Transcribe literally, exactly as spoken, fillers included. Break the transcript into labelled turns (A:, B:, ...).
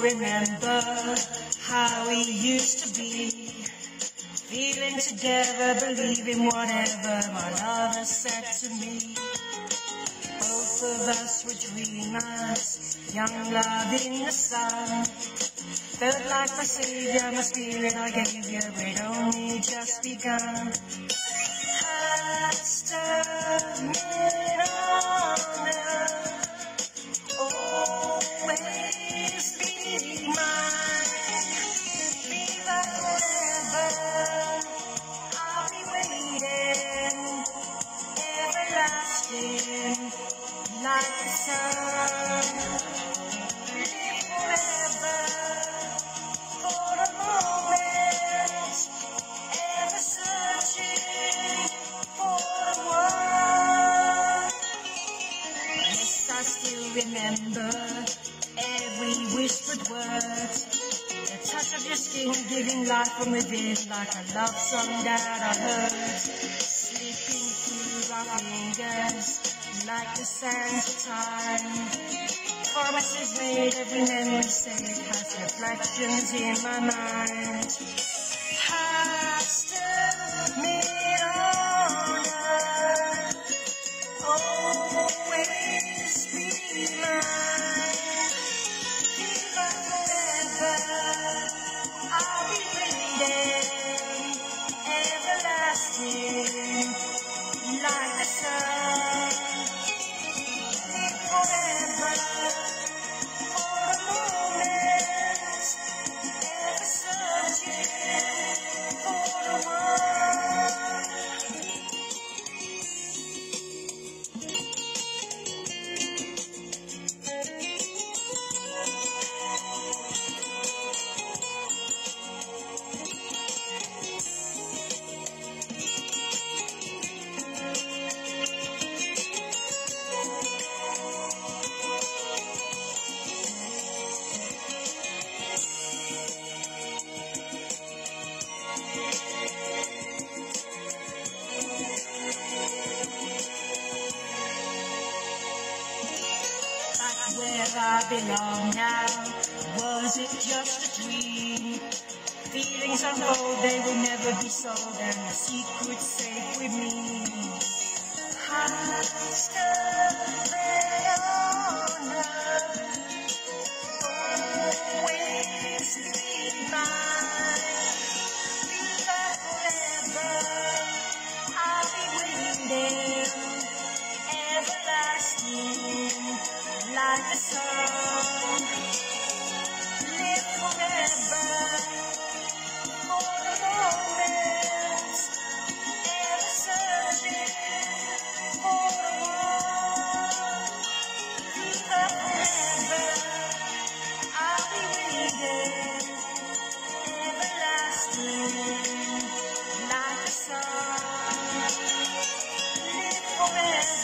A: remember how we used to be, feeling together, believing whatever my lover said to me. Both of us were dreamers, young love in the sun. Felt like my savior, my spirit I gave you, it only just begun. Has turned on, always be mine. Viva forever, I'll be waiting, everlasting, like the sun. Live forever, for a moment, ever searching for the one. Yes, I still remember every whispered word, the touch of your skin giving life from within, like a love song that I heard, slipping through our fingers like the sands of time. Promises made, every memory saved, has reflections in my mind. Past me on, always be mine. Viva forever, I'll be waiting, everlasting, like the sun. Live forever, for a moment, ever searching for the one. Where I belong now, was it just a dream? Feelings unfold, they will never be sold, and the secret's safe with me. Past and honor, always be mine. Viva forever, I'll be waiting, everlasting, like the sun. Live forever, for the moment, ever searching for the one. Viva forever, I'll be waiting, everlasting, like the sun. Live forever.